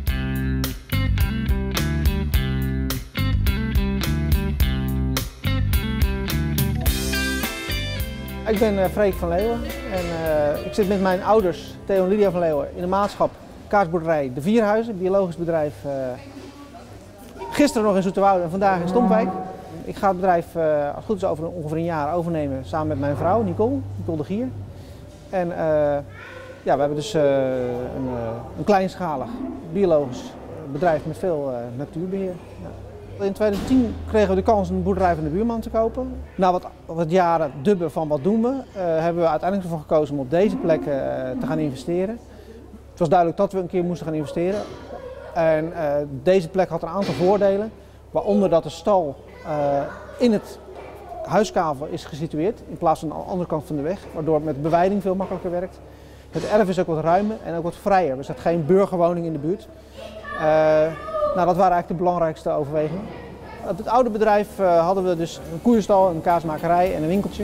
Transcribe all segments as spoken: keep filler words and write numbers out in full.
Ik ben uh, Freek van Leeuwen en uh, ik zit met mijn ouders, Theo en Lydia van Leeuwen, in de maatschap kaasboerderij De Vierhuizen, biologisch bedrijf. Uh, gisteren nog in Zoeterwoude en vandaag in Stompwijk. Ik ga het bedrijf, uh, als het goed is, over ongeveer een jaar overnemen samen met mijn vrouw Nicole, Nicole de Gier. En uh, ja, we hebben dus uh, een, uh, een kleinschalig biologisch bedrijf met veel uh, natuurbeheer. Ja. In tweeduizend tien kregen we de kans een boerderij van de buurman te kopen. Na wat, wat jaren dubben van wat doen we, uh, hebben we uiteindelijk ervoor gekozen om op deze plek uh, te gaan investeren. Het was duidelijk dat we een keer moesten gaan investeren. En uh, deze plek had een aantal voordelen, waaronder dat de stal uh, in het huiskavel is gesitueerd in plaats van aan de andere kant van de weg, waardoor het met beweiding veel makkelijker werkt. Het erf is ook wat ruimer en ook wat vrijer. Er zit geen burgerwoning in de buurt. Uh, Nou, dat waren eigenlijk de belangrijkste overwegingen. Op het oude bedrijf uh, hadden we dus een koeienstal, een kaasmakerij en een winkeltje.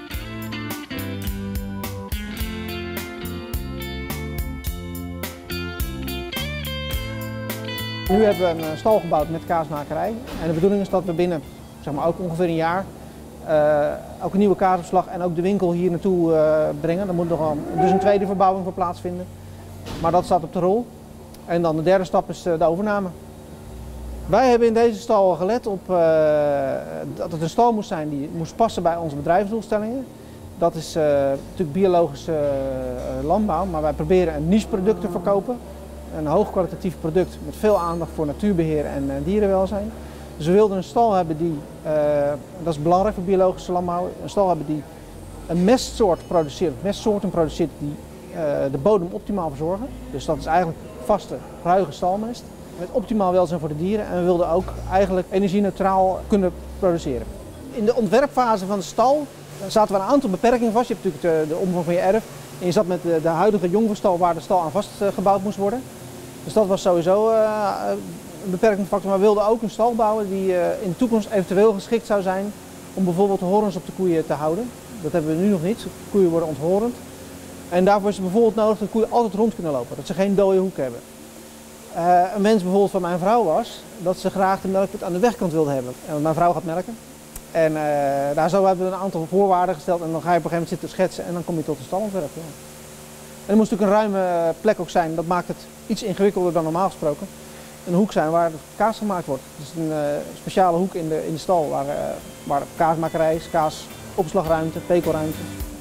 Nu hebben we een stal gebouwd met kaasmakerij. En de bedoeling is dat we binnen zeg maar, ook ongeveer een jaar uh, ook een nieuwe kaasopslag en ook de winkel hier naartoe uh, brengen. Daar moet nog een, dus een tweede verbouwing voor plaatsvinden. Maar dat staat op de rol. En dan de derde stap is de overname. Wij hebben in deze stal gelet op uh, dat het een stal moest zijn die moest passen bij onze bedrijfsdoelstellingen. Dat is uh, natuurlijk biologische uh, landbouw, maar wij proberen een niche product te verkopen. Een hoogkwalitatief product met veel aandacht voor natuurbeheer en uh, dierenwelzijn. Dus we wilden een stal hebben die, uh, dat is belangrijk voor biologische landbouw, een stal hebben die een mestsoort produceert, mestsoorten produceert die uh, de bodem optimaal verzorgen. Dus dat is eigenlijk vaste, ruige stalmest. Met optimaal welzijn voor de dieren en we wilden ook eigenlijk energie-neutraal kunnen produceren. In de ontwerpfase van de stal zaten we een aantal beperkingen vast. Je hebt natuurlijk de, de omvang van je erf en je zat met de, de huidige jongverstal waar de stal aan vastgebouwd moest worden. Dus dat was sowieso uh, een beperkende factor. Maar we wilden ook een stal bouwen die uh, in de toekomst eventueel geschikt zou zijn om bijvoorbeeld de horens op de koeien te houden. Dat hebben we nu nog niet. De koeien worden onthorend. En daarvoor is het bijvoorbeeld nodig dat de koeien altijd rond kunnen lopen, dat ze geen dode hoek hebben. Uh, een wens bijvoorbeeld van mijn vrouw was dat ze graag de melkput aan de wegkant wilde hebben. En mijn vrouw gaat melken. En uh, daar zo hebben we een aantal voorwaarden gesteld en dan ga je op een gegeven moment zitten schetsen en dan kom je tot een stalontwerp. Ja. En er moest natuurlijk een ruime plek ook zijn, dat maakt het iets ingewikkelder dan normaal gesproken. Een hoek zijn waar kaas gemaakt wordt. Dus een uh, speciale hoek in de, in de stal waar, uh, waar kaasmakerij is, kaasopslagruimte, pekelruimte.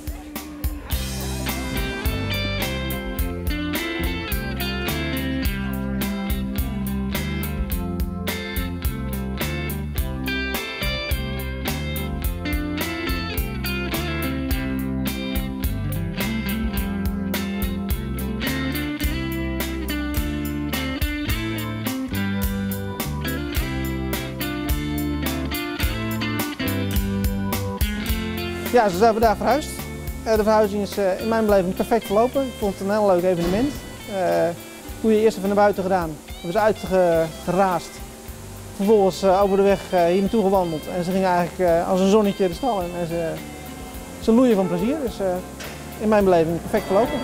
Ja, zo zijn we daar verhuisd. De verhuizing is in mijn beleving perfect verlopen. Ik vond het een heel leuk evenement. Koeien eerst even naar buiten gedaan, hebben ze uitgeraasd. Vervolgens over de weg hier naartoe gewandeld en ze gingen eigenlijk als een zonnetje de stal in. En ze, ze loeien van plezier, dus in mijn beleving perfect verlopen.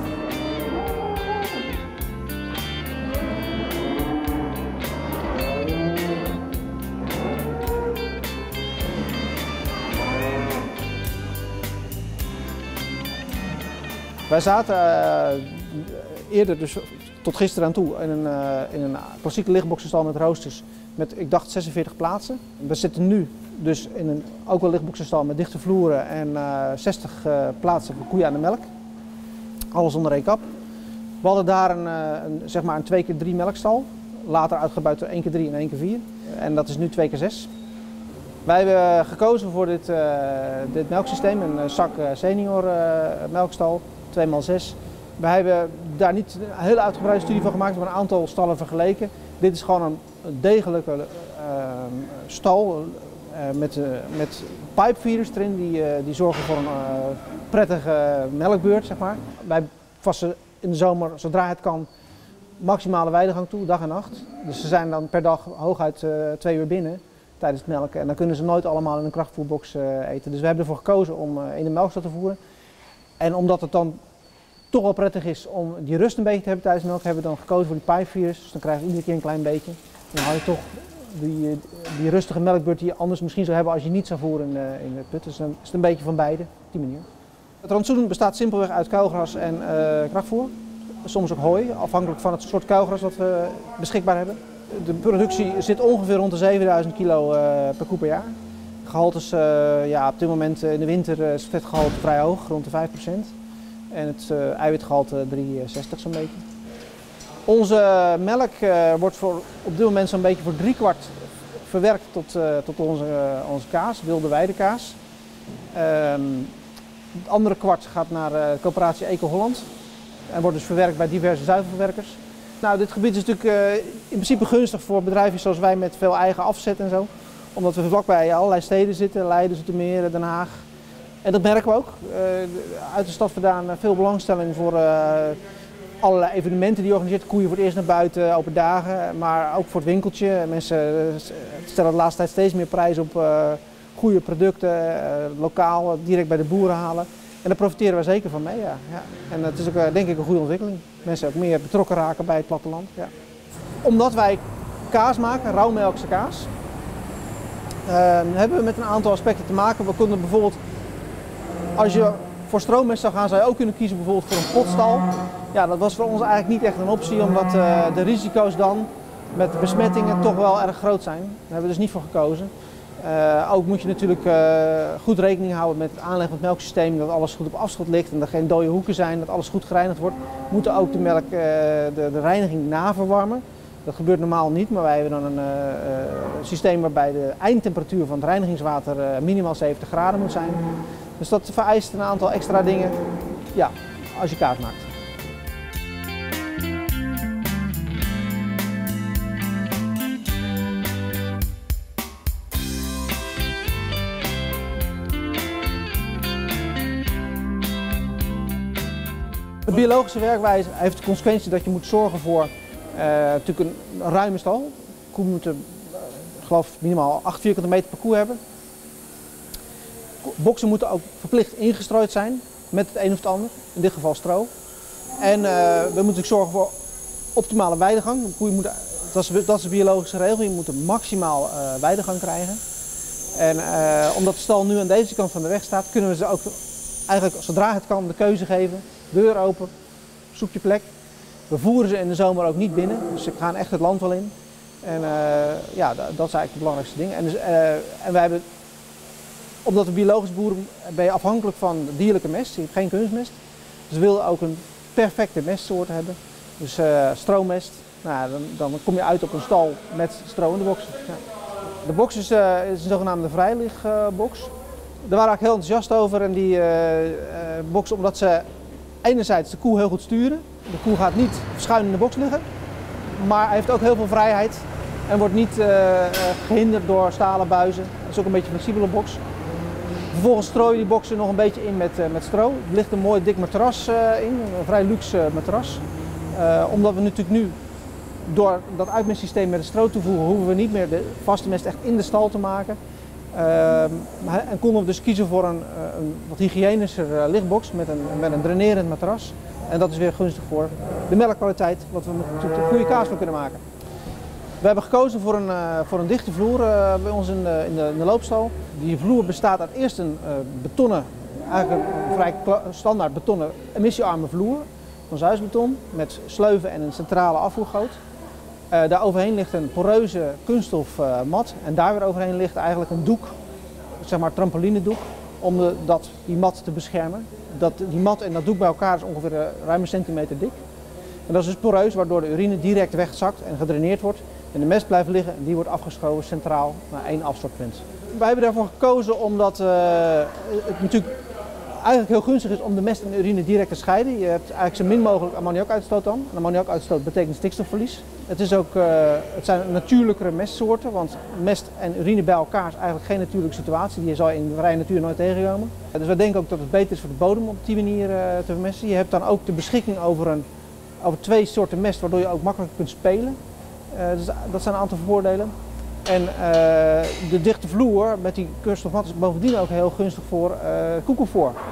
Wij zaten uh, eerder, dus tot gisteren aan toe, in een, uh, in een klassieke lichtboxenstal met roosters met, ik dacht, zesenveertig plaatsen. We zitten nu dus in een ook wel lichtboxenstal met dichte vloeren en uh, zestig uh, plaatsen voor koeien aan de melk. Alles onder één kap. We hadden daar een, een, zeg maar een twee keer drie melkstal, later uitgebouwd tot één keer drie en één keer vier. En dat is nu twee keer zes. Wij hebben gekozen voor dit, uh, dit melksysteem, een zak senior uh, melkstal. twee maal zes. We hebben daar niet een hele uitgebreide studie van gemaakt, we hebben een aantal stallen vergeleken. Dit is gewoon een degelijke uh, stal uh, met, uh, met pipefeeders erin die, uh, die zorgen voor een uh, prettige melkbeurt, zeg maar. Wij passen in de zomer, zodra het kan, maximale weidegang toe, dag en nacht. Dus ze zijn dan per dag hooguit uh, twee uur binnen tijdens het melken. En dan kunnen ze nooit allemaal in een krachtvoerbox uh, eten. Dus we hebben ervoor gekozen om uh, in de melkstal te voeren. En omdat het dan toch wel prettig is om die rust een beetje te hebben tijdens de melk, hebben we dan gekozen voor die pipevirus. Dus dan krijg je iedere keer een klein beetje. Dan hou je toch die, die rustige melkbeurt die je anders misschien zou hebben als je niet zou voeren in de, in de put. Dus dan is het een beetje van beide op die manier. Het rantsoen bestaat simpelweg uit kuilgras en uh, krachtvoer. Soms ook hooi, afhankelijk van het soort kuilgras dat we beschikbaar hebben. De productie zit ongeveer rond de zevenduizend kilo uh, per koe per jaar. Gehalte is uh, ja, op dit moment in de winter is het vetgehalte vrij hoog, rond de vijf procent. En het uh, eiwitgehalte drie komma zestig zo'n beetje. Onze melk uh, wordt voor, op dit moment zo'n beetje voor drie kwart verwerkt tot, uh, tot onze, uh, onze kaas, wilde weidekaas. Um, het andere kwart gaat naar uh, de coöperatie Eco Holland en wordt dus verwerkt bij diverse zuivelverwerkers. Nou, dit gebied is natuurlijk uh, in principe gunstig voor bedrijven zoals wij met veel eigen afzet en zo. Omdat we vlakbij allerlei steden zitten, Leiden, Zoetermeer, Den Haag. En dat merken we ook. Uh, uit de stad vandaan veel belangstelling voor uh, allerlei evenementen die je organiseert. Koeien voor het eerst naar buiten, open dagen, maar ook voor het winkeltje. Mensen stellen de laatste tijd steeds meer prijs op uh, goede producten, uh, lokaal, direct bij de boeren halen. En daar profiteren we zeker van mee. Ja. Ja. En het is ook uh, denk ik een goede ontwikkeling. Mensen ook meer betrokken raken bij het platteland. Ja. Omdat wij kaas maken, rauwmelkse kaas, uh, hebben we met een aantal aspecten te maken. We konden bijvoorbeeld, als je voor stroommest zou gaan, zou je ook kunnen kiezen bijvoorbeeld voor een potstal. Ja, dat was voor ons eigenlijk niet echt een optie, omdat uh, de risico's dan met besmettingen toch wel erg groot zijn. Daar hebben we dus niet voor gekozen. Uh, ook moet je natuurlijk uh, goed rekening houden met het aanleggen van het melksysteem, dat alles goed op afschot ligt en er geen dode hoeken zijn, dat alles goed gereinigd wordt. We moeten ook de melk, uh, de, de reiniging naverwarmen. Dat gebeurt normaal niet, maar wij hebben dan een uh, uh, systeem waarbij de eindtemperatuur van het reinigingswater uh, minimaal zeventig graden moet zijn. Dus dat vereist een aantal extra dingen, ja, als je kaas maakt. De biologische werkwijze heeft de consequentie dat je moet zorgen voor uh, natuurlijk een ruime stal. Koeien moeten, uh, ik geloof, minimaal acht vierkante meter per koe hebben. Boksen moeten ook verplicht ingestrooid zijn met het een of het ander, in dit geval stro. En uh, we moeten ook zorgen voor optimale weidegang. De koeien moeten, dat, is, dat is de biologische regel, je moet een maximaal uh, weidegang krijgen. En uh, omdat de stal nu aan deze kant van de weg staat, kunnen we ze ook eigenlijk zodra het kan de keuze geven. Deur open, zoek je plek. We voeren ze in de zomer ook niet binnen, dus ze gaan echt het land wel in. En uh, ja, dat is eigenlijk het belangrijkste ding. En, dus, uh, en wij hebben, omdat we biologisch boeren ben je afhankelijk van dierlijke mest, je hebt geen kunstmest. Dus we wilden ook een perfecte mestsoort hebben. Dus uh, stroomest, nou, dan, dan kom je uit op een stal met stro in de box. Ja. De box is, uh, is een zogenaamde vrijligbox. Uh, Daar waren we heel enthousiast over en die uh, uh, box omdat ze enerzijds de koe heel goed sturen. De koe gaat niet schuin in de box liggen, maar hij heeft ook heel veel vrijheid en wordt niet uh, uh, gehinderd door stalen buizen. Dat is ook een beetje een flexibele box. Vervolgens strooi je die boxen nog een beetje in met, uh, met stro. Er ligt een mooi dik matras uh, in, een vrij luxe uh, matras. Uh, omdat we natuurlijk nu door dat uitmestsysteem met de stro toevoegen, hoeven we niet meer de vaste mest echt in de stal te maken. Uh, en konden we dus kiezen voor een, een wat hygiënischer uh, lichtbox met een, met een drainerend matras. En dat is weer gunstig voor de melkkwaliteit, wat we natuurlijk een goede kaas van kunnen maken. We hebben gekozen voor een, uh, voor een dichte vloer uh, bij ons in de, in, de, in de loopstal. Die vloer bestaat uit eerst een uh, betonnen, eigenlijk een vrij standaard betonnen emissiearme vloer van Zeusbeton met sleuven en een centrale afvoergoot. Uh, daar overheen ligt een poreuze kunststof uh, mat en daar weer overheen ligt eigenlijk een doek, zeg maar trampolinedoek, om de, dat, die mat te beschermen. Dat, die mat en dat doek bij elkaar is ongeveer uh, ruim een centimeter dik. En dat is dus poreus, waardoor de urine direct wegzakt en gedraineerd wordt. En de mest blijft liggen en die wordt afgeschoven centraal naar één afstortpunt. Wij hebben daarvoor gekozen omdat uh, het natuurlijk eigenlijk heel gunstig is om de mest en de urine direct te scheiden. Je hebt eigenlijk zo min mogelijk ammoniakuitstoot dan. En ammoniakuitstoot betekent stikstofverlies. Het, is ook, uh, het zijn natuurlijkere mestsoorten, want mest en urine bij elkaar is eigenlijk geen natuurlijke situatie. Die zou je in de vrije natuur nooit tegenkomen. Dus we denken ook dat het beter is voor de bodem op die manier uh, te vermesten. Je hebt dan ook de beschikking over, een, over twee soorten mest, waardoor je ook makkelijker kunt spelen. Uh, dus dat zijn een aantal voordelen. En uh, de dichte vloer met die kunststofmat is bovendien ook heel gunstig voor uh, koekenvoer.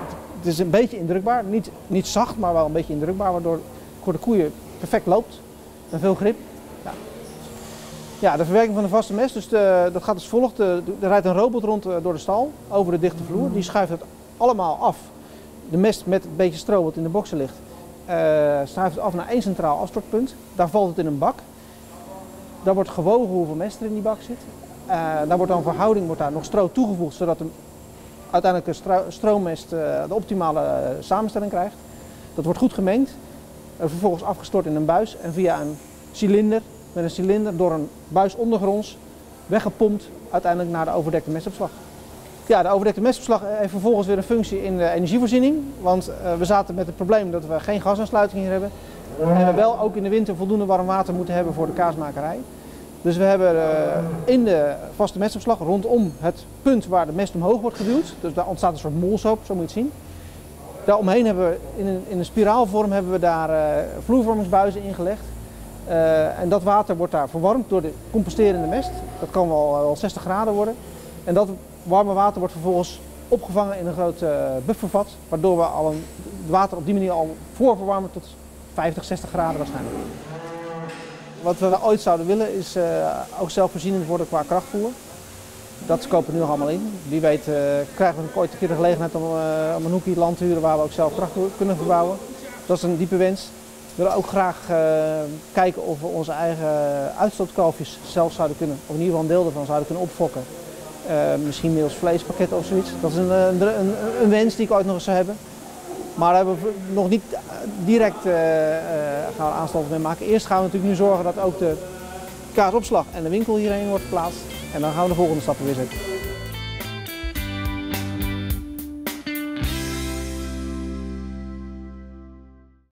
Het is een beetje indrukbaar, niet, niet zacht, maar wel een beetje indrukbaar, waardoor het voor de koeien perfect loopt en veel grip. Ja. Ja, de verwerking van de vaste mest, dus de, dat gaat als volgt. De, er rijdt een robot rond door de stal, over de dichte vloer. Die schuift het allemaal af. De mest met een beetje stro wat in de boksen ligt, uh, schuift het af naar één centraal afstortpunt. Daar valt het in een bak. Daar wordt gewogen hoeveel mest er in die bak zit. Uh, daar wordt dan een verhouding, wordt daar nog stro toegevoegd, zodat de uiteindelijk de stroommest uh, de optimale uh, samenstelling krijgt. Dat wordt goed gemengd, uh, vervolgens afgestort in een buis en via een cilinder, met een cilinder door een buis ondergronds, weggepompt uiteindelijk naar de overdekte mestopslag. Ja, de overdekte mestopslag heeft vervolgens weer een functie in de energievoorziening, want uh, we zaten met het probleem dat we geen gasaansluiting hier hebben. En we wel ook in de winter voldoende warm water moeten hebben voor de kaasmakerij. Dus we hebben uh, in de vaste mestopslag rondom het punt waar de mest omhoog wordt geduwd, dus daar ontstaat een soort molshoop, zo moet je het zien. Daaromheen hebben we in een, in een spiraalvorm hebben we daar uh, vloervormingsbuizen ingelegd. Uh, en dat water wordt daar verwarmd door de composterende mest. Dat kan wel, wel zestig graden worden. En dat warme water wordt vervolgens opgevangen in een groot uh, buffervat, waardoor we al een, het water op die manier al voorverwarmen tot vijftig, zestig graden waarschijnlijk. Wat we ooit zouden willen is uh, ook zelfvoorzienend worden qua krachtvoer. Dat kopen we nu nog allemaal in. Wie weet uh, krijgen we ooit een keer de gelegenheid om, uh, om een hoekje land te huren waar we ook zelf kracht kunnen verbouwen. Dat is een diepe wens. We willen ook graag uh, kijken of we onze eigen uitstootkalfjes zelf zouden kunnen, of in ieder geval een deel ervan zouden kunnen opfokken. Uh, misschien middels vleespakketten of zoiets. Dat is een, een, een, een wens die ik ooit nog eens zou hebben. Maar daar hebben we nog niet direct uh, uh, gaan we aanstalten mee maken. Eerst gaan we natuurlijk nu zorgen dat ook de kaasopslag en de winkel hierheen wordt verplaatst. En dan gaan we de volgende stappen weer zetten.